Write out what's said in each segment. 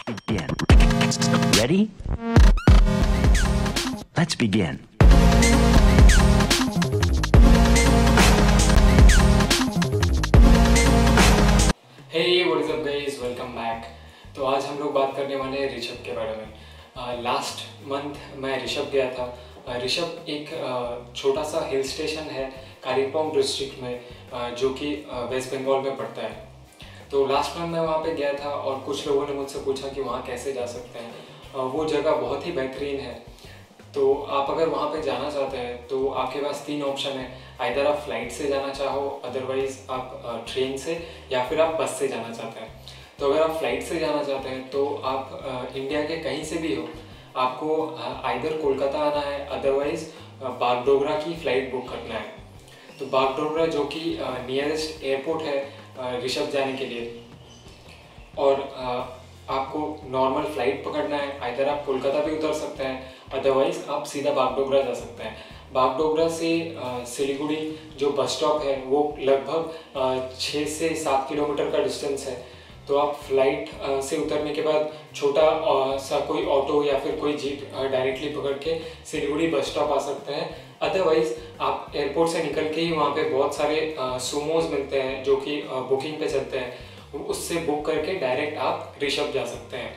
begin. Ready? Let's begin. Hey, what is up guys? Welcome back. तो आज हम लोग बात करने वाले हैं ऋषभ के बारे में। लास्ट मंथ मैं ऋषभ गया था। ऋषभ एक छोटा सा हिल स्टेशन है कालिम्पोंग डिस्ट्रिक्ट में, जो कि वेस्ट बंगाल में पड़ता है। तो लास्ट मंथ मैं वहाँ पे गया था और कुछ लोगों ने मुझसे पूछा कि वहाँ कैसे जा सकते हैं। वो जगह बहुत ही बेहतरीन है। तो आप अगर वहाँ पे जाना चाहते हैं तो आपके पास 3 ऑप्शन है। आइदर आप फ्लाइट से जाना चाहो, अदरवाइज आप ट्रेन से, या फिर आप बस से जाना चाहते हैं। तो अगर आप फ्लाइट से जाना चाहते हैं तो आप इंडिया के कहीं से भी हो, आपको आइदर कोलकाता आना है, अदरवाइज बागडोगरा की फ़्लाइट बुक करना है। तो बागडोगरा जो कि नियरेस्ट एयरपोर्ट है ऋषभ जाने के लिए, और आपको नॉर्मल फ़्लाइट पकड़ना है। आइदर आप कोलकाता भी उतर सकते हैं, अदरवाइज आप सीधा बागडोगरा जा सकते हैं। बागडोगरा से सिलीगुड़ी जो बस स्टॉप है वो लगभग 6 से 7 किलोमीटर का डिस्टेंस है। तो आप फ्लाइट से उतरने के बाद छोटा सा कोई ऑटो या फिर कोई जीप डायरेक्टली पकड़ के सिलीगुड़ी बस स्टॉप आ सकते हैं। अदरवाइज आप एयरपोर्ट से निकल के ही वहाँ पे बहुत सारे सूमोज मिलते हैं जो कि बुकिंग पे चलते हैं, उससे बुक करके डायरेक्ट आप ऋषभ जा सकते हैं।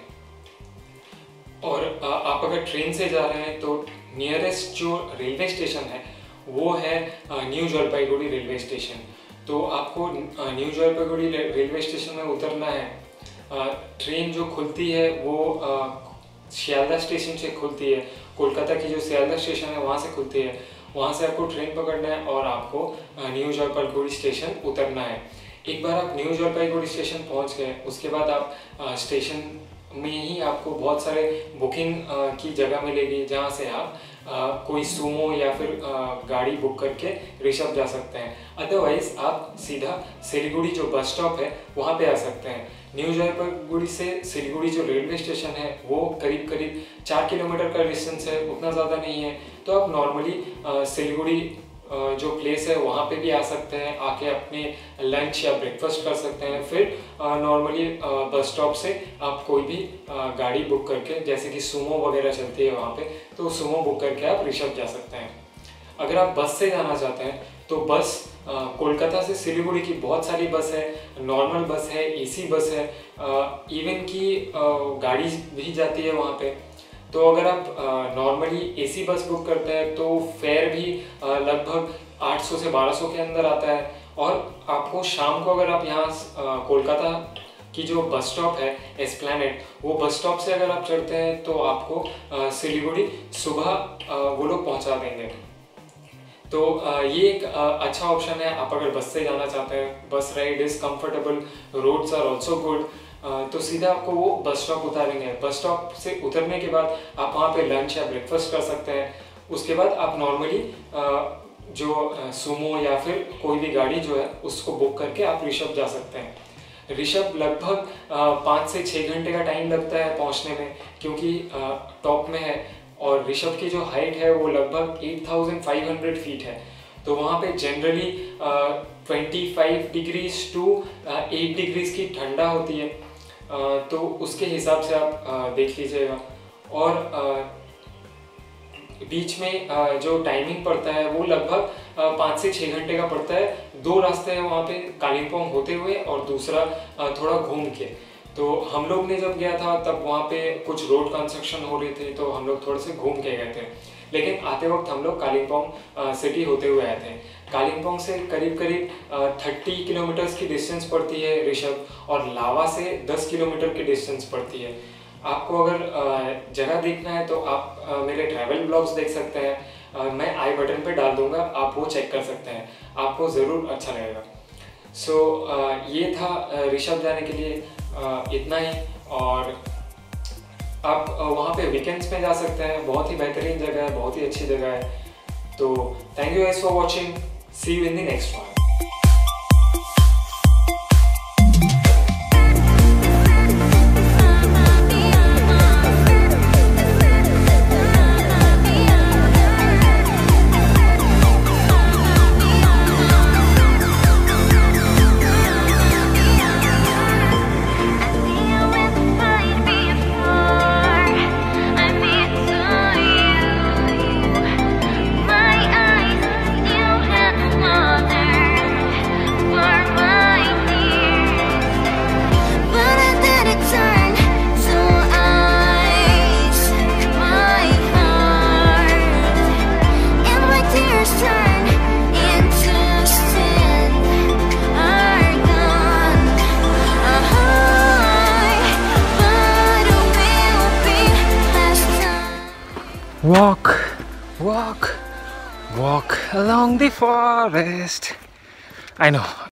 और आप अगर ट्रेन से जा रहे हैं तो नियरेस्ट जो रेलवे स्टेशन है वो है न्यू जलपाईगुड़ी रेलवे स्टेशन। तो आपको न्यू जलपाईगुड़ी रेलवे स्टेशन में उतरना है। ट्रेन जो खुलती है वो सियालदह स्टेशन से खुलती है। कोलकाता की जो सियालदह स्टेशन है वहाँ से खुलती है। वहाँ से आपको ट्रेन पकड़ना है और आपको न्यू जलपाईगुड़ी स्टेशन उतरना है। एक बार आप न्यू जलपाईगुड़ी स्टेशन पहुँच गए, उसके बाद आप स्टेशन में ही आपको बहुत सारे बुकिंग की जगह मिलेगी जहाँ से आप कोई सूमो या फिर गाड़ी बुक करके ऋषभ जा सकते हैं। अदरवाइज आप सीधा सिलीगुड़ी जो बस स्टॉप है वहाँ पे आ सकते हैं। न्यू जलपाईगुड़ी से सिलीगुड़ी जो रेलवे स्टेशन है वो करीब करीब 4 किलोमीटर का डिस्टेंस है, उतना ज़्यादा नहीं है। तो आप नॉर्मली सिलीगुड़ी जो प्लेस है वहाँ पे भी आ सकते हैं, आके अपने लंच या ब्रेकफास्ट कर सकते हैं। फिर नॉर्मली बस स्टॉप से आप कोई भी गाड़ी बुक करके, जैसे कि सुमो वगैरह चलती है वहाँ पे, तो सुमो बुक करके आप ऋषभ जा सकते हैं। अगर आप बस से जाना चाहते हैं तो बस कोलकाता से सिलीगुड़ी की बहुत सारी बस है, नॉर्मल बस है, एसी बस है, इवन की गाड़ी भी जाती है वहाँ पे। तो अगर आप नॉर्मली एसी बस बुक करते हैं तो फेयर भी लगभग 800 से 1200 के अंदर आता है। और आपको शाम को अगर आप यहाँ कोलकाता की जो बस स्टॉप है एस्प्लैनेड, वो बस स्टॉप से अगर आप चढ़ते हैं तो आपको सिलीगुड़ी सुबह वो लोग पहुँचा देंगे। तो ये एक अच्छा ऑप्शन है आप अगर बस से जाना चाहते हैं। Bus ride is comfortable, roads are also good. तो सीधा आपको वो बस स्टॉप उतारेंगे। बस स्टॉप से उतरने के बाद आप वहाँ पे लंच या ब्रेकफास्ट कर सकते हैं। उसके बाद आप नॉर्मली जो सुमो या फिर कोई भी गाड़ी जो है उसको बुक करके आप ऋषभ जा सकते हैं। ऋषभ लगभग 5 से 6 घंटे का टाइम लगता है पहुँचने में, क्योंकि टॉप में है और ऋषभ की जो हाइट है वो लगभग 8500 फीट है। तो वहाँ पे जनरली 25 डिग्रीज टू 8 डिग्रीज की ठंडा होती है। तो उसके हिसाब से आप देख लीजिएगा। और बीच में जो टाइमिंग पड़ता है वो लगभग 5 से 6 घंटे का पड़ता है। 2 रास्ते हैं वहाँ पे, कालिम्पोंग होते हुए और दूसरा थोड़ा घूम के। तो हम लोग ने जब गया था तब वहाँ पे कुछ रोड कंस्ट्रक्शन हो रही थी, तो हम लोग थोड़े से घूम के गए थे। लेकिन आते वक्त हम लोग कालिम्पोंग सिटी होते हुए आए थे। कालिम्पोंग से करीब करीब 30 किलोमीटर्स की डिस्टेंस पड़ती है ऋषभ, और लावा से 10 किलोमीटर की डिस्टेंस पड़ती है। आपको अगर जगह देखना है तो आप मेरे ट्रैवल ब्लॉग्स देख सकते हैं। मैं आई बटन पे डाल दूंगा, आप वो चेक कर सकते हैं, आपको ज़रूर अच्छा लगेगा। सो ये था ऋषभ जाने के लिए इतना ही। और आप वहाँ पे वीकेंड्स में जा सकते हैं। बहुत ही बेहतरीन जगह है, बहुत ही अच्छी जगह है। तो thank you guys for watching, see you in the next one. I see you with the light, be Walk, walk, walk along the forest. I know